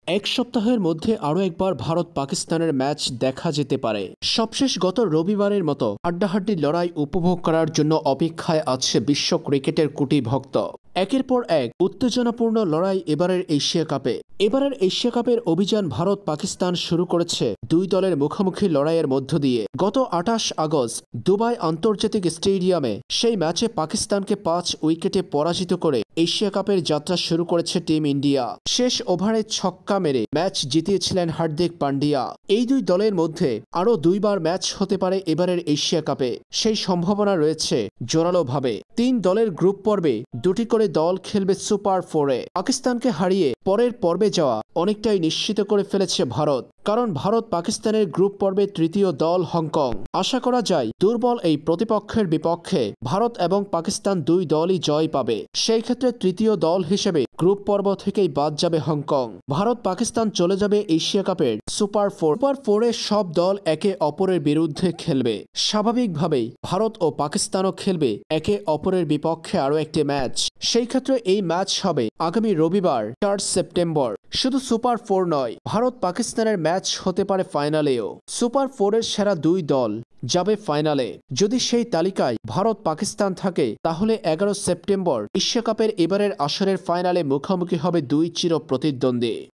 এক সপ্তাহের মধ্যে আরও একবার ভারত পাকিস্তানের ম্যাচ দেখা যেতে পারে। সবশেষ গত রবিবারের মতো হাড্ডাহাড্ডি লড়াই উপভোগ করার জন্য অপেক্ষায় আছে বিশ্ব ক্রিকেটের কোটি ভক্ত। একের পর এক উত্তেজনাপূর্ণ লড়াই এবারের এশিয়া কাপে। এবারের এশিয়া কাপের অভিযান ভারত পাকিস্তান শুরু করেছে দুই দলের মুখোমুখি লড়াইয়ের মধ্য দিয়ে। গত 28 আগস্ট দুবাই আন্তর্জাতিক স্টেডিয়ামে সেই ম্যাচে পাকিস্তানকে 5 উইকেটে পরাজিত করে এশিয়া কাপের যাত্রা শুরু করেছে টিম ইন্ডিয়া। শেষ ওভারে ছক্কা মেরে ম্যাচ জিতিয়েছিলেন হার্দিক পান্ডিয়া। এই দুই দলের মধ্যে আরও দুইবার ম্যাচ হতে পারে এবারের এশিয়া কাপে, সেই সম্ভাবনা রয়েছে জোরালোভাবে। 3 দলের গ্রুপ পর্বে 2টি করে দল খেলবে সুপার 4-এ। পাকিস্তানকে হারিয়ে পরের পর্বে যাওয়া অনেকটাই নিশ্চিত করে ফেলেছে ভারত, কারণ ভারত পাকিস্তানের গ্রুপ পর্বে তৃতীয় দল হংকং। আশা করা যায় দুর্বল এই প্রতিপক্ষের বিপক্ষে ভারত এবং পাকিস্তান দুই দলই জয় পাবে। সেই ক্ষেত্রে তৃতীয় দল হিসেবে গ্রুপ পর্ব থেকেই বাদ যাবে হংকং। ভারত পাকিস্তান চলে যাবে এশিয়া কাপের সুপার 4-এ। সব দল একে অপরের বিরুদ্ধে খেলবে। স্বাভাবিকভাবেই ভারত ও পাকিস্তানও খেলবে একে অপরের বিপক্ষে আরও একটি ম্যাচ। সেই ক্ষেত্রে এই ম্যাচ হবে আগামী রবিবার 4 সেপ্টেম্বর। শুধু সুপার 4 নয়, ভারত পাকিস্তানের ম্যাচ হতে পারে ফাইনালেও। সুপার 4-এর সেরা দুই দল যাবে ফাইনালে। যদি সেই তালিকায় ভারত পাকিস্তান থাকে, তাহলে 11 সেপ্টেম্বর এশিয়া কাপের এবারের আসরের ফাইনালে মুখোমুখি হবে দুই চির প্রতিদ্বন্দ্বী।